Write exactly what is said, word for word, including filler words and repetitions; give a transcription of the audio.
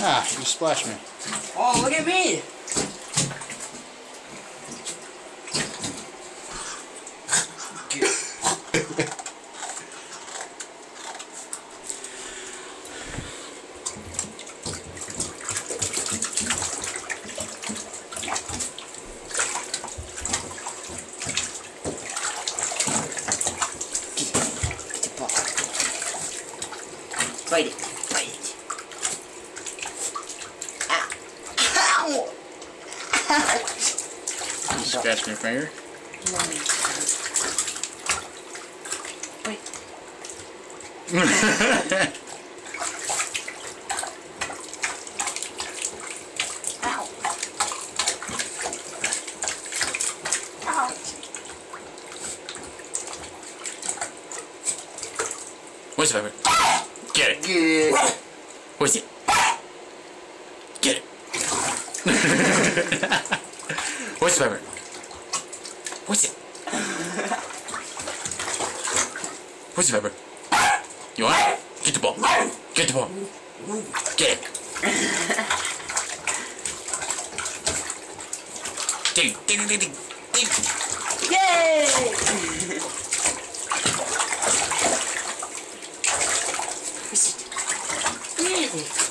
Ah, you splashed me. Oh, look at me! Fight it. Fight it. Ow. Ow. Ow. You scratched your finger? Wait. Ow. Ow. Where's the pepper? Get it. Good. Where's it? Get it. Where's the pepper? Where's it? Where's the pepper? You want it? Get the ball. Get the ball. Get it. Dig, dig, dig, dig, dig. Yay! Where's it? Where is it?